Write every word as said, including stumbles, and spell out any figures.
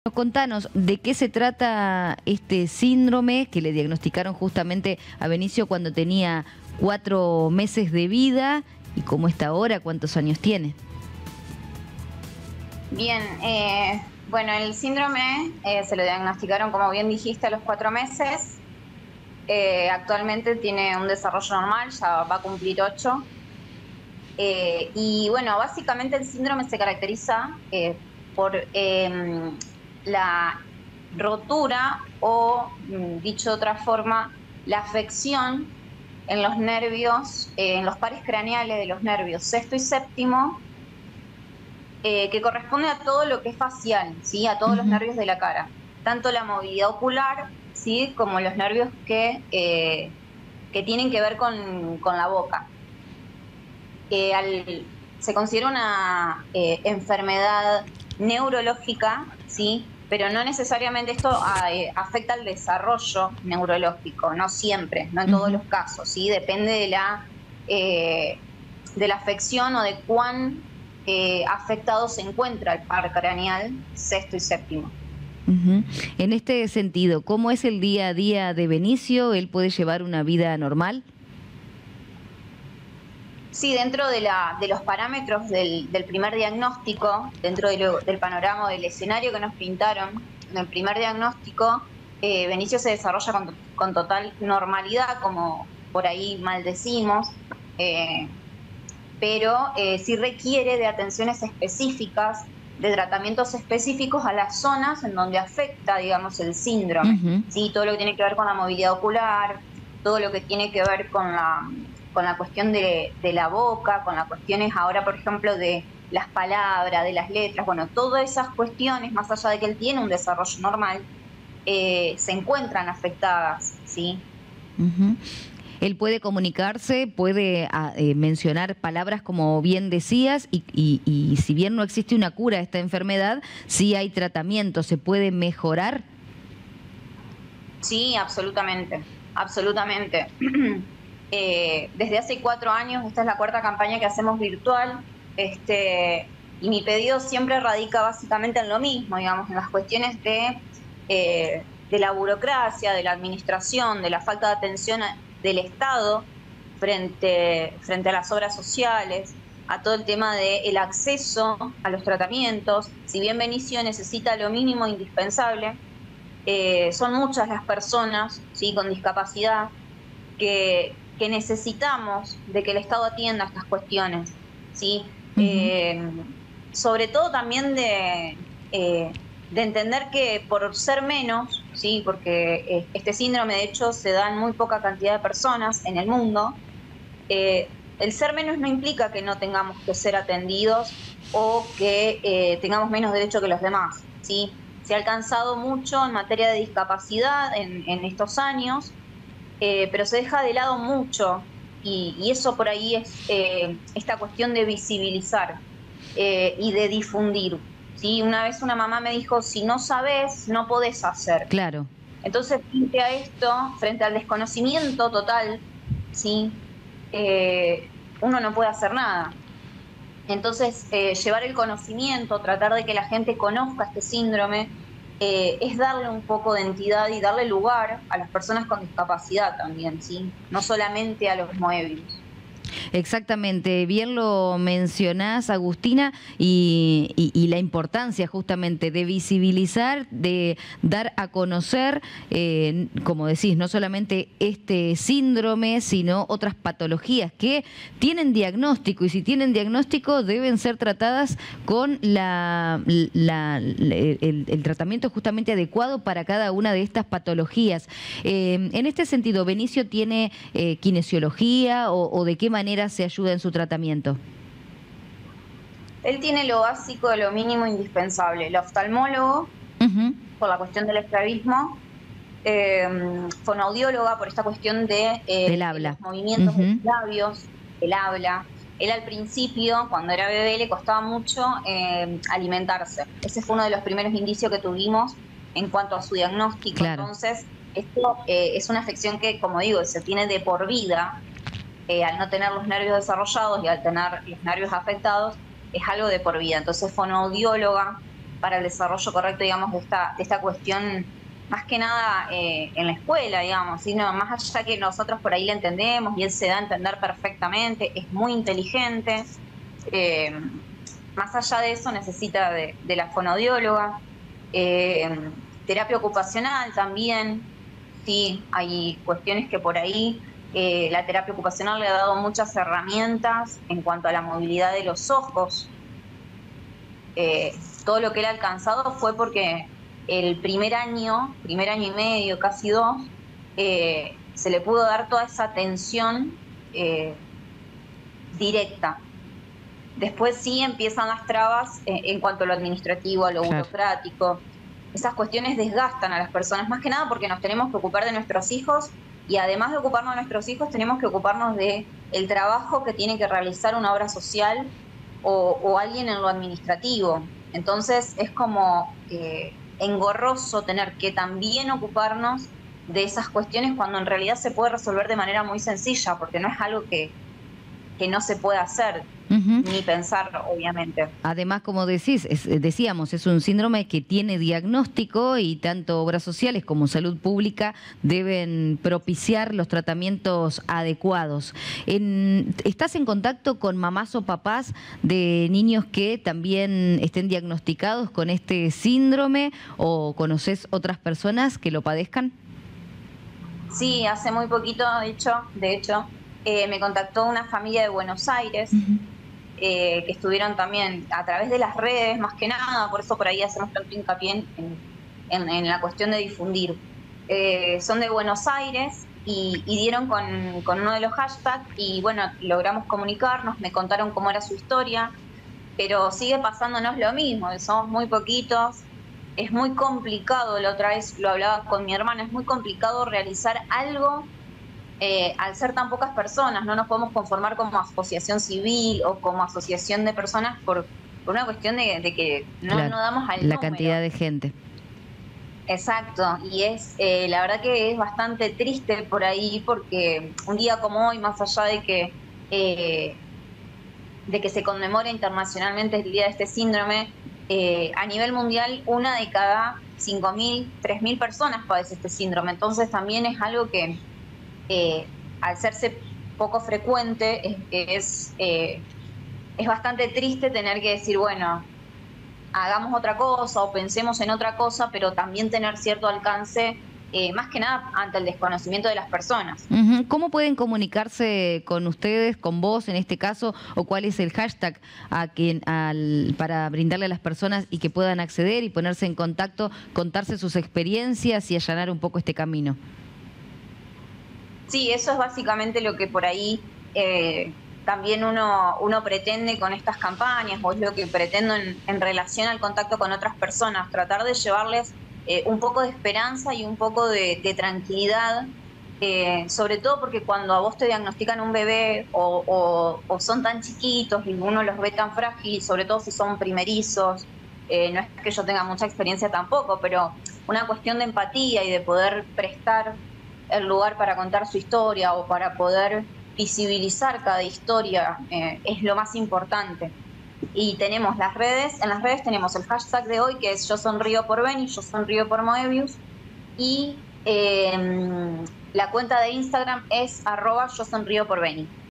Contanos, ¿de qué se trata este síndrome que le diagnosticaron justamente a Benicio cuando tenía cuatro meses de vida y cómo está ahora, cuántos años tiene? Bien, eh, bueno, el síndrome eh, se lo diagnosticaron, como bien dijiste, a los cuatro meses. Eh, actualmente tiene un desarrollo normal, ya va a cumplir ocho. Eh, y bueno, básicamente el síndrome se caracteriza eh, por eh, la rotura o, dicho de otra forma, la afección en los nervios, eh, en los pares craneales de los nervios sexto y séptimo, eh, que corresponde a todo lo que es facial, ¿sí? A todos Uh-huh. los nervios de la cara, tanto la movilidad ocular, ¿sí? Como los nervios que, eh, que tienen que ver con, con la boca. Eh, al, se considera una eh, enfermedad neurológica, ¿sí? Pero no necesariamente esto eh, afecta al desarrollo neurológico, no siempre, no en todos Uh-huh. los casos, ¿sí? Depende de la, eh, de la afección o de cuán eh, afectado se encuentra el par craneal sexto y séptimo. Uh-huh. En este sentido, ¿cómo es el día a día de Benicio? ¿Él puede llevar una vida normal? Sí, dentro de, la, de los parámetros del, del primer diagnóstico, dentro de lo, del panorama del escenario que nos pintaron, en el primer diagnóstico, eh, Benicio se desarrolla con, con total normalidad, como por ahí mal decimos, eh, pero eh, sí requiere de atenciones específicas, de tratamientos específicos a las zonas en donde afecta, digamos, el síndrome. Uh-huh. ¿Sí? Todo lo que tiene que ver con la movilidad ocular, todo lo que tiene que ver con la, con la cuestión de, de la boca, con las cuestiones ahora, por ejemplo, de las palabras, de las letras, bueno, todas esas cuestiones, más allá de que él tiene un desarrollo normal, eh, se encuentran afectadas, ¿sí? Uh-huh. Él puede comunicarse, puede a, eh, mencionar palabras como bien decías y, y, y si bien no existe una cura a esta enfermedad, sí hay tratamiento, se puede mejorar. Sí, absolutamente, absolutamente. eh, desde hace cuatro años, esta es la cuarta campaña que hacemos virtual, este, y mi pedido siempre radica básicamente en lo mismo, digamos, en las cuestiones de, eh, de la burocracia, de la administración, de la falta de atención del Estado frente, frente a las obras sociales, a todo el tema del acceso a los tratamientos. Si bien Benicio necesita lo mínimo indispensable, Eh, son muchas las personas, ¿sí? Con discapacidad que, que necesitamos de que el Estado atienda estas cuestiones, ¿sí? Uh-huh. Eh, sobre todo también de, eh, de entender que por ser menos, ¿sí? Porque eh, este síndrome de hecho se da en muy poca cantidad de personas en el mundo, eh, el ser menos no implica que no tengamos que ser atendidos o que eh, tengamos menos derecho que los demás, ¿sí? Se ha alcanzado mucho en materia de discapacidad en, en estos años, eh, pero se deja de lado mucho y, y eso por ahí es eh, esta cuestión de visibilizar eh, y de difundir, ¿sí? Una vez una mamá me dijo, si no sabes, no podés hacer. Claro. Entonces, frente a esto, frente al desconocimiento total, ¿sí? Eh, uno no puede hacer nada. Entonces, eh, llevar el conocimiento, tratar de que la gente conozca este síndrome, eh, es darle un poco de entidad y darle lugar a las personas con discapacidad también, ¿sí? No solamente a los moebilos. Exactamente, bien lo mencionás, Agustina, y, y, y la importancia justamente de visibilizar, de dar a conocer, eh, como decís, no solamente este síndrome, sino otras patologías que tienen diagnóstico, y si tienen diagnóstico deben ser tratadas con la, la, el, el tratamiento justamente adecuado para cada una de estas patologías. Eh, en este sentido, ¿Benicio tiene eh, kinesiología o, o de qué manera se ayuda en su tratamiento? Él tiene lo básico, lo mínimo indispensable. El oftalmólogo, uh-huh, por la cuestión del estrabismo, eh, fonoaudióloga por esta cuestión de eh, del habla, los movimientos, uh-huh, de los labios, el habla. Él al principio, cuando era bebé, le costaba mucho eh, alimentarse. Ese fue uno de los primeros indicios que tuvimos en cuanto a su diagnóstico. Claro. Entonces, esto eh, es una afección que, como digo, se tiene de por vida. Eh, al no tener los nervios desarrollados y al tener los nervios afectados, es algo de por vida. Entonces, fonoaudióloga, para el desarrollo correcto, digamos, de esta, de esta cuestión, más que nada eh, en la escuela, digamos, sino más allá que nosotros por ahí le entendemos y él se da a entender perfectamente, es muy inteligente. Eh, más allá de eso necesita de, de la fonodióloga, eh, terapia ocupacional también, sí, hay cuestiones que por ahí eh, la terapia ocupacional le ha dado muchas herramientas en cuanto a la movilidad de los ojos. Eh, todo lo que él ha alcanzado fue porque el primer año, primer año y medio, casi dos, eh, se le pudo dar toda esa atención eh, directa. Después sí empiezan las trabas eh, en cuanto a lo administrativo, a lo Claro. burocrático. Esas cuestiones desgastan a las personas, más que nada porque nos tenemos que ocupar de nuestros hijos y además de ocuparnos de nuestros hijos tenemos que ocuparnos de el trabajo que tiene que realizar una obra social o, o alguien en lo administrativo. Entonces es como eh, engorroso tener que también ocuparnos de esas cuestiones cuando en realidad se puede resolver de manera muy sencilla, porque no es algo que, que no se puede hacer. Uh-huh. Ni pensar, obviamente. Además, como decís, es, decíamos, es un síndrome que tiene diagnóstico y tanto obras sociales como salud pública deben propiciar los tratamientos adecuados. En, ¿Estás en contacto con mamás o papás de niños que también estén diagnosticados con este síndrome o conoces otras personas que lo padezcan? Sí, hace muy poquito, de hecho, de hecho eh, me contactó una familia de Buenos Aires. Uh-huh. Eh, que estuvieron también a través de las redes, más que nada, por eso por ahí hacemos tanto hincapié en, en, en la cuestión de difundir. Eh, son de Buenos Aires y, y dieron con, con uno de los hashtags y bueno, logramos comunicarnos, me contaron cómo era su historia, pero sigue pasándonos lo mismo, somos muy poquitos, es muy complicado, la otra vez lo hablaba con mi hermana, es muy complicado realizar algo. Eh, al ser tan pocas personas, no nos podemos conformar como asociación civil o como asociación de personas por, por una cuestión de, de que no, claro, no damos al la número. Cantidad de gente. Exacto, y es eh, la verdad que es bastante triste por ahí porque un día como hoy, más allá de que eh, de que se conmemore internacionalmente el día de este síndrome, eh, a nivel mundial una de cada cinco mil, tres mil personas padece este síndrome, entonces también es algo que Eh, al serse poco frecuente, es, es, eh, es bastante triste tener que decir, bueno, hagamos otra cosa o pensemos en otra cosa, pero también tener cierto alcance, eh, más que nada ante el desconocimiento de las personas. Uh-huh. ¿Cómo pueden comunicarse con ustedes, con vos en este caso, o cuál es el hashtag a quien, al, para brindarle a las personas y que puedan acceder y ponerse en contacto, contarse sus experiencias y allanar un poco este camino? Sí, eso es básicamente lo que por ahí eh, también uno, uno pretende con estas campañas, o es lo que pretendo en, en relación al contacto con otras personas, tratar de llevarles eh, un poco de esperanza y un poco de, de tranquilidad, eh, sobre todo porque cuando a vos te diagnostican un bebé o, o, o son tan chiquitos y uno los ve tan frágiles, sobre todo si son primerizos, eh, no es que yo tenga mucha experiencia tampoco, pero una cuestión de empatía y de poder prestar el lugar para contar su historia o para poder visibilizar cada historia eh, es lo más importante. Y tenemos las redes, en las redes tenemos el hashtag de hoy que es Yo sonrío por Beni, Yo sonrío por Moebius, y eh, la cuenta de Instagram es arroba Yo sonrío por Beni.